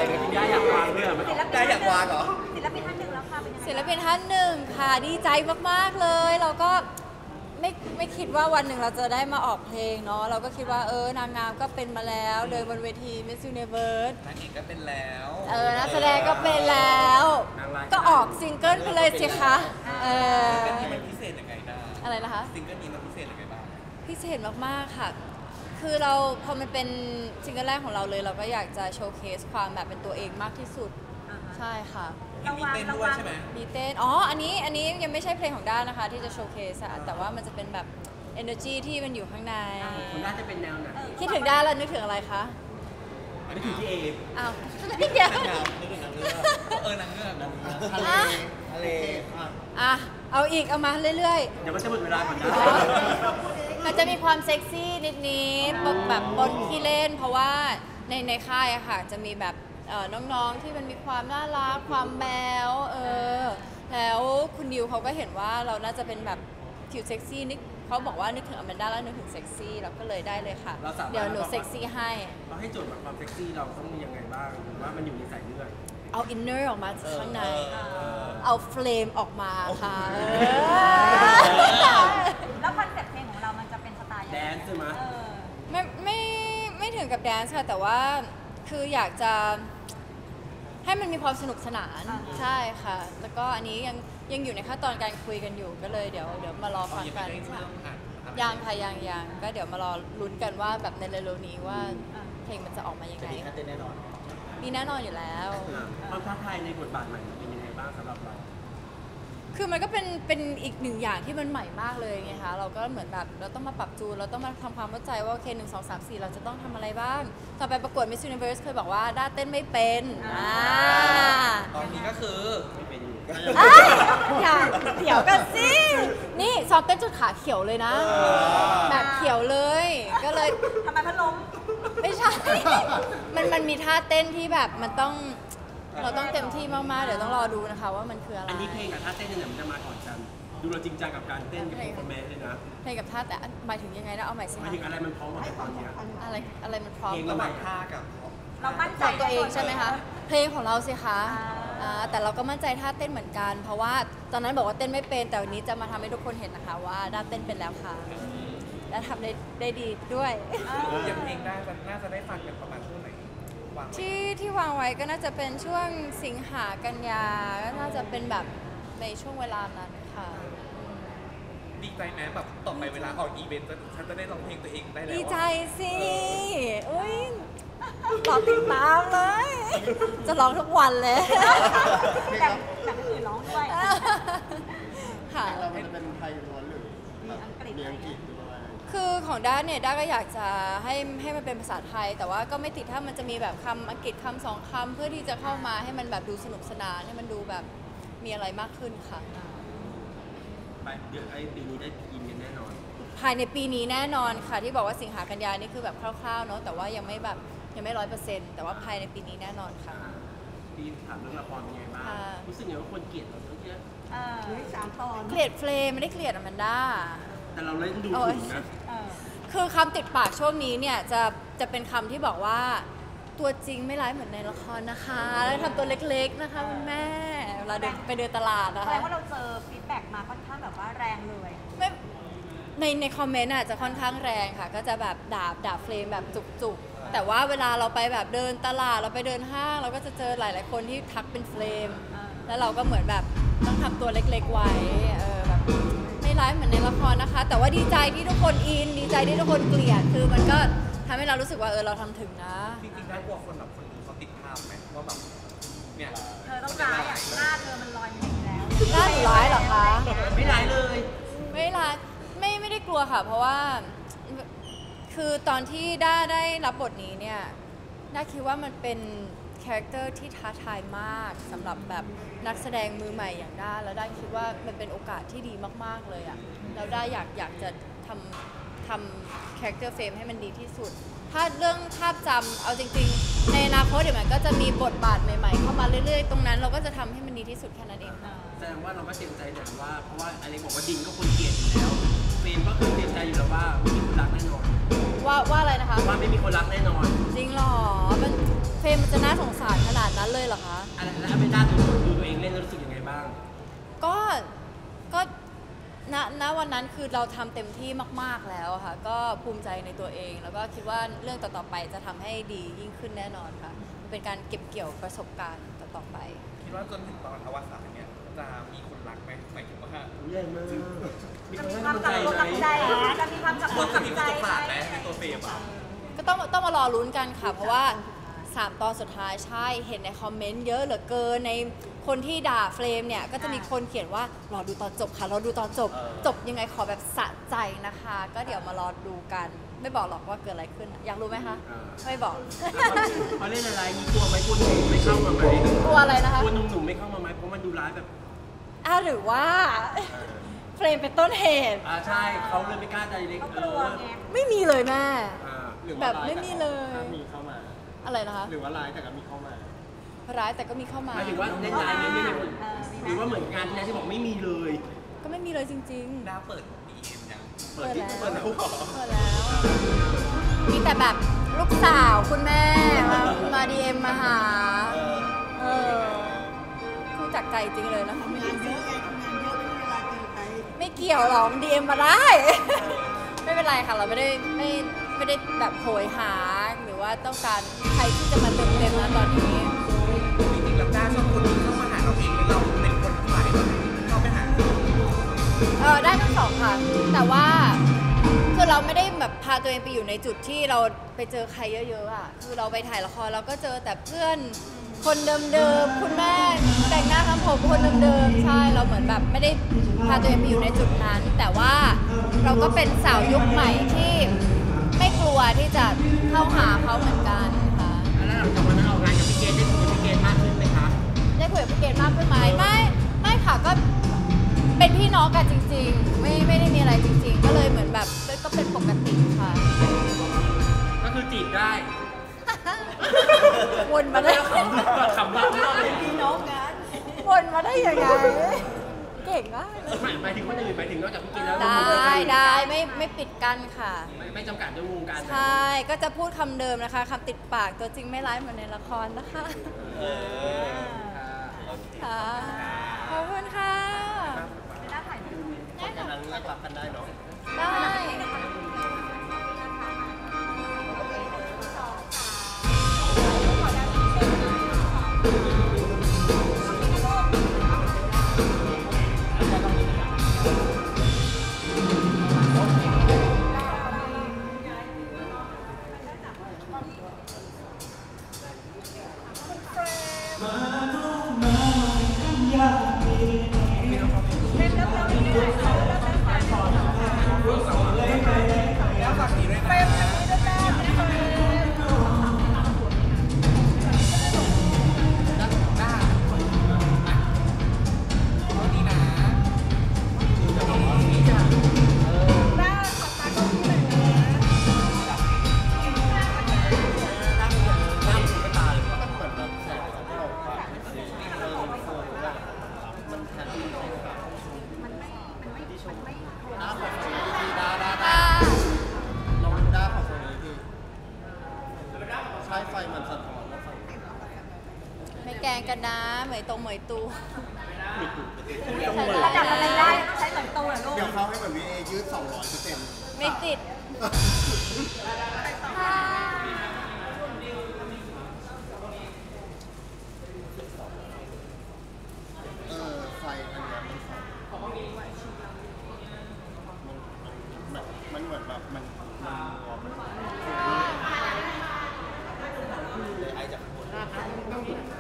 ได้อยากวางด้วยได้อยากวางเหรอศิลปินท่านหนึ่งแล้วค่ะเป็นยังไงศิลปินท่านหนึ่งค่ะดีใจมากๆเลยเราก็ไม่คิดว่าวันหนึ่งเราจะได้มาออกเพลงเนาะเราก็คิดว่านางงามก็เป็นมาแล้วเดินบนเวที Miss Universe นางเอกก็เป็นแล้วนักแสดงก็เป็นแล้วก็ออกซิงเกิลไปเลยสิคะซิงเกิลนี้มันพิเศษยังไงนะอะไรนะคะซิงเกิลนี้มันพิเศษยังไงบ้างพิเศษมากๆค่ะคือเราพอมันเป็นซิงเกิลแรกของเราเลยเราก็อยากจะโชว์เคสความแบบเป็นตัวเองมากที่สุดใช่ค่ะมีเต้นด้วยใช่ไหมมีเต้นอันนี้ยังไม่ใช่เพลงของด้านนะคะที่จะโชว์เคสแต่ว่ามันจะเป็นแบบ energy ที่มันอยู่ข้างในของด้านจะเป็นแนวไหนคิดถึงด้านแล้วนึกถึงอะไรคะนึกถึงที่เออ้าวนึกเดียวนึกถึงนางเงือกนางเงือกทะเลเอาอีกเอามาเรื่อยๆเดี๋ยวมันจะหมดเวลาก่อนนะมันจะมีความเซ็กซี่นิดๆแบบบนที่เล่นเพราะว่าในค่ายอะค่ะจะมีแบบน้องๆที่มันมีความน่ารักความแบ๊วแล้วคุณดิวเขาก็เห็นว่าเราน่าจะเป็นแบบผิวเซ็กซี่นิดเขาบอกว่านึกถึงอแมนด้าแล้วนึกถึงเซ็กซี่เราก็เลยได้เลยค่ะเดี๋ยวหนูเซ็กซี่ให้เราให้โจทย์แบบความเซ็กซี่เราต้องยังไงบ้างหรือว่ามันอยู่ในสายเลือดเอาอินเนอร์ออกมาจากข้างในเอาเฟลมออกมาค่ะแล้วคอนเซ็ปต์เพลงของเรามันจะเป็นสไตล์แดนซ์ใช่ไหมไม่ถึงกับแดนซ์ค่ะแต่ว่าคืออยากจะให้มันมีความสนุกสนานใช่ค่ะแล้วก็อันนี้ยังอยู่ในขั้นตอนการคุยกันอยู่ก็เลยเดี๋ยวมารอฟังกันยังค่ะยังก็เดี๋ยวมารอลุ้นกันว่าแบบในเร็วๆนี้ว่าเพลงมันจะออกมายังไงจะมีแน่นอนมีแน่นอนอยู่แล้วความท้าทายในบทบาทใหม่เป็นยังไงบ้างสำหรับเราคือมันก็เป็นอีกหนึ่งอย่างที่มันใหม่มากเลยไงคะเราก็เหมือนแบบเราต้องมาปรับจูนเราต้องมาทำความเข้าใจว่าโอเค1 2 3 4เราจะต้องทำอะไรบ้างตอนไปประกวด Miss Universe เคยบอกว่าด้าเต้นไม่เป็นตอนนี้ก็คือไม่เป็นอยู่อย่าเดี๋ยวกันสินี่ซ้อมเต้นจนขาเขียวเลยนะแบบเขียวเลยก็เลยทำไมพัดลมไม่ใช่มันมีท่าเต้นที่แบบมันต้องเราต้องเต็มที่มากๆเดี๋ยวต้องรอดูนะคะว่ามันคืออะไรอันนี้เพลงกับท่าเต้นเนี่ยมันจะมาก่อนกันดูเราจริงจังกับการเต้นกับคอมเมนต์เลยนะเพลงกับท่าแต่หมายถึงยังไงนะเอาใหม่สิหมายถึงอะไรมันพร้อมกันตอนนี้อะไรมันพร้อมเพลงระหว่างท่ากับเรามั่นใจตัวเองใช่ไหมคะเพลงของเราสิคะแต่เราก็มั่นใจท่าเต้นเหมือนกันเพราะว่าตอนนั้นบอกว่าเต้นไม่เป็นแต่วันนี้จะมาทำให้ทุกคนเห็นนะคะว่าด้าเต้นเป็นแล้วค่ะและทำได้ดีด้วยอย่างเพลงได้น่าจะได้ฟังกันประมาณช่วงไหนที่วางไว้ก็น่าจะเป็นช่วงสิงหากันยาก็น่าจะเป็นแบบในช่วงเวลานั้นค่ะดีใจไหมแบบต่อไปเวลาออกอีเวนต์ฉันจะได้ร้องเพลงตัวเองได้แล้วดีใจสิอุ้ยรอติดตามเลยจะร้องทุกวันเลยแต่คนอื่นร้องด้วยค่ะเราจะเป็นไทยล้วนหรือมีอังกฤษด้วยคือของด้านเนี่ยด้าก็อยากจะให้มันเป็นภาษาไทยแต่ว่าก็ไม่ติดถ้ามันจะมีแบบคำอังกฤษคำ2 คำเพื่อที่จะเข้ามาให้มันแบบดูสนุกสนานให้มันดูแบบมีอะไรมากขึ้นค่ะไปเดือนปีนี้ได้ยินกันแน่นอนภายในปีนี้แน่นอนค่ะที่บอกว่าสิงหากันยานี่คือแบบคร่าวๆเนาะแต่ว่ายังไม่100%แต่ว่าภายในปีนี้แน่นอนค่ะพี่ถามเรื่องละครเป็นไงบ้างรู้สึกไงว่าคนเกลียดเราเยอะ 3 ตอนเกลียดเฟรมไม่ได้เกลียดอแมนด้าแต่เราเล่นดูถูกนะคือคำติดปากช่วงนี้เนี่ยจะเป็นคำที่บอกว่าตัวจริงไม่ร้ายเหมือนในละครนะคะแล้วทำตัวเล็กๆนะคะคุณแม่เวลาไปเดินตลาดนะคะแสดงว่าเราเจอฟีดแบ็กมาค่อนข้างแบบว่าแรงเลยในคอมเมนต์จะค่อนข้างแรงค่ะก็จะแบบด่าเฟรมแบบจุกๆแต่ว่าเวลาเราไปแบบเดินตลาดเราไปเดินห้างเราก็จะเจอหลายๆคนที่ทักเป็นเฟรมแล้วเราก็เหมือนแบบต้องทำตัวเล็กๆไว้แบบไม่ร้ายเหมือนในละครนะคะแต่ว่าดีใจที่ทุกคนอินดีใจที่ทุกคนเกลียดคือมันก็ทำให้เรารู้สึกว่าเราทำถึงนะจริงๆน่ากลัวคนแบบคนอื่นเขาติดภาพไหมว่าแบบเนี่ยเธอต้องร้ายหน้าเธอมันลอยอย่างนี้แล้วหน้าหนูร้ายเหรอคะไม่ร้ายเลยไม่ร้ายไม่ได้กลัวค่ะเพราะว่าคือตอนที่ได้รับบทนี้เนี่ยด้าคิดว่ามันเป็นคาแรคเตอร์ที่ท้าทายมากสำหรับแบบนักแสดงมือใหม่อย่างด้าแล้วด้าคิดว่ามันเป็นโอกาสที่ดีมากๆเลยอะแล้วด้าอยากจะทำคาแรคเตอร์เฟรมให้มันดีที่สุดถ้าเรื่องภาพจำเอาจริงๆในอนาคตเดี๋ยวมันก็จะมีบทบาทใหม่ๆเข้ามาเรื่อยๆตรงนั้นเราก็จะทำให้มันดีที่สุดแค่นั้นเองแสดงว่าเราก็เตรียมใจแต่ว่าเพราะว่าอะไรบอกว่าดินก็คนเกลียดอยู่แล้วเฟรมก็คือเตรียมใจอยู่แล้วว่าไม่มีคนรักแน่นอนว่าอะไรนะคะว่าไม่มีคนรักแน่นอนจริงหรอมันเฟรมมันจะน่าสงสารขนาดนั้นเลยเหรอคะอะไรแล้วไม่ได้ดูตัวเองเล่นแล้วรู้สึกยังไงบ้างก็ณวันนั้นคือเราทำเต็มที่มากๆแล้วอะค่ะก็ภูมิใจในตัวเอง แล้วก็คิดว่าเรื่องต่อๆไปจะทำให้ดียิ่งขึ้นแน่นอนค่ะมันเป็นการเก็บเกี่ยวประสบการณ์ต่อๆไปคิดว่าจนถึงตอนอวสานเนี่ยจะมีคนรักไหมหมายถึงว่าใหญ่มากมีจะคนมีให้ความกำลังกำใจลังไหมใจจะมีความกำคลันงจะมีปใจระสบการณ์ไหมในตัวเฟรมอ่ะก็ต้องมารอลุ้นกันค่ะ เพราะว่า 3 ตอนสุดท้ายใช่เห็นในคอมเมนต์เยอะเหลือเกินในคนที่ด่าเฟรมเนี่ยก็จะมีคนเขียนว่ารอดูตอนจบค่ะรอดูตอนจบ จบยังไงขอแบบสะใจนะคะ ก็เดี๋ยวมารอดูกัน ไม่บอกหรอกว่าเกิดอะไรขึ้นอยากรู้ไหมคะไม่บอกเขาเล่นอะไรมีกลัวไหมกลัวหนุ่มไม่เข้ามาไหมกลัวอะไรนะคะกลัวหนุ่มๆไม่เข้ามาไหมเพราะมันดูร้ายแบบหรือว่าเฟรมเป็นต้นเหตุใช่เขาเลยไม่กล้าใจเล็กเขากลัวไงไม่มีเลยแม่หรือแบว่าบร้ายไม่มีเลยแต่ก็มีเข้ามาอะไรนะคะหรือว่าร้ายแต่ก็มีเข้ามาร้ายแต่ก็มีเข้ามาหมายถึงว่าเล่นร้ายไม่มีคนหรือว่าเหมือนงานที่แล้วที่บอกไม่มีเลยก็ไม่มีเลยจริงหน้าเปิด DM ยังๆเปิดที่แล้วเปิดแล้วเปิดแล้ว มีแต่แบบลูกสาวคุณแม่มาดีเอ็มมาหาพูดจากใจจริงเลยนะคะไม่เกี่ยวหรอกดีเอ็มมาได้ ไม่เป็นไรค่ะเราไม่ได้แบบโหยหาหรือว่าต้องการใครที่จะมาเติมเต็มนะตอนนี้จริงๆแล้วด้าชอบคนที่เข้ามาหาเราเองหรือเราเป็นคนฝ่ายเข้าไปหาได้ทั้งสองค่ะ แต่ว่าคือเราไม่ได้แบบพาตัวเองไปอยู่ในจุดที่เราไปเจอใครเยอะๆอ่ะคือเราไปถ่ายละครเราก็เจอแต่เพื่อนคนเดิมๆคุณแม่แต่งหน้าทำผมคนเดิมๆใช่เราเหมือนแบบไม่ได้พาตัวเองไปอยู่ในจุดนั้น แต่ว่าเราก็เป็นสาวยุคใหม่ที่ไม่กลัวที่จะเข้าหาเขาเหมือนกันค่ะแล้วหลังจากวันนั้นออกงานกับพี่เกดได้คุยกับพี่เกดมากขึ้นไหมคะได้คุยกับพี่เกดมากขึ้นไหมไม่ค่ะก็เป็นพี่น้องกันจริงๆ ไม่ได้มีอะไรจริงๆ ก็เลยเหมือนแบบก็เป็นปกติค่ะก็คือจีบได้วนมาได้ขำบ้างเลยพี่น้องกันวนมาได้ยังไงเก่งมากเลยหมายถึงคนอื่นหมายถึงนอกจากพี่เกดแล้วได้ไม่ปิดกั้นค่ะไม่จำกัดด้วยวงการใช่ก็จะพูดคำเดิมนะคะคำติดปากตัวจริงไม่ร้ายเหมือนในละครนะคะค่ะขอบคุณค่ะไม่ได้ถ่ายรูปเพราะฉะนั้นรักกันได้เนาะได้มันเหมือนแบบแสงสว่างกว่ามันแทนที่จะแบบมันไม่ด้าของคนนี้ที่ด้าค่ะลองด้าของคนนี้ที่ใช้ไฟมันสะท้อนแล้วฝั่งนี้ไม่แกล้งกันนะเหมยตรงเหมยตูถ้าจับอะไรได้ต้องใช้เหมือนตัวเหรอลูกเดี๋ยวเขาให้เหมือนวีเอยืด 200% ไม่ติดไฟอันเนี้ยมันเหมือนแบบมันมัวมันเลยไอจากข้างบน